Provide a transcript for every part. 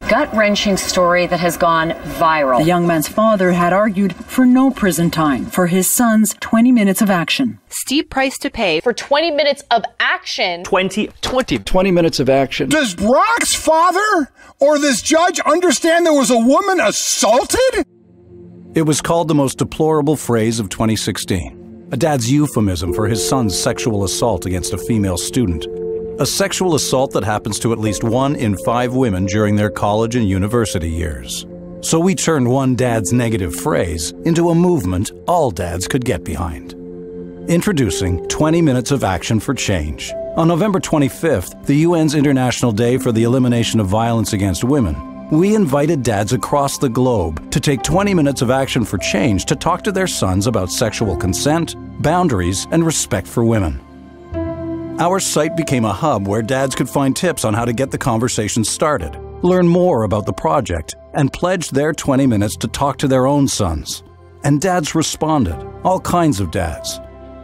gut-wrenching story that has gone viral. The young man's father had argued for no prison time for his son's 20 minutes of action. Steep price to pay for 20 minutes of action. 20 minutes of action. Does Brock's father or this judge understand there was a woman assaulted? It was called the most deplorable phrase of 2016, a dad's euphemism for his son's sexual assault against a female student. A sexual assault that happens to at least 1 in 5 women during their college and university years. So we turned one dad's negative phrase into a movement all dads could get behind. Introducing 20 Minutes of Action for Change. On November 25th, the UN's International Day for the Elimination of Violence Against Women, we invited dads across the globe to take 20 minutes of action for change to talk to their sons about sexual consent, boundaries, and respect for women. Our site became a hub where dads could find tips on how to get the conversation started, learn more about the project, and pledge their 20 minutes to talk to their own sons. And dads responded, all kinds of dads.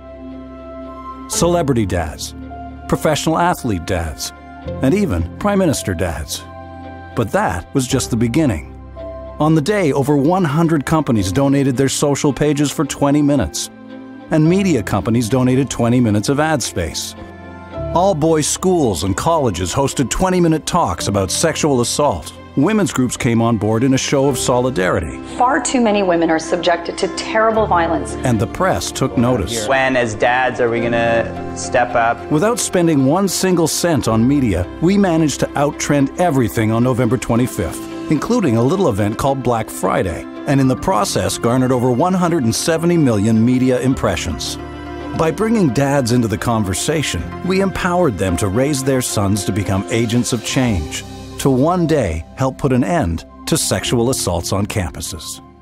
Celebrity dads, professional athlete dads, and even Prime Minister dads. But that was just the beginning. On the day, over 100 companies donated their social pages for 20 minutes, and media companies donated 20 minutes of ad space. All-boys schools and colleges hosted 20-minute talks about sexual assault. Women's groups came on board in a show of solidarity. Far too many women are subjected to terrible violence. And the press took notice. When, as dads, are we going to step up? Without spending 1 single cent on media, we managed to out-trend everything on November 25th, including a little event called Black Friday, and in the process garnered over 170 million media impressions. By bringing dads into the conversation, we empowered them to raise their sons to become agents of change, to one day help put an end to sexual assaults on campuses.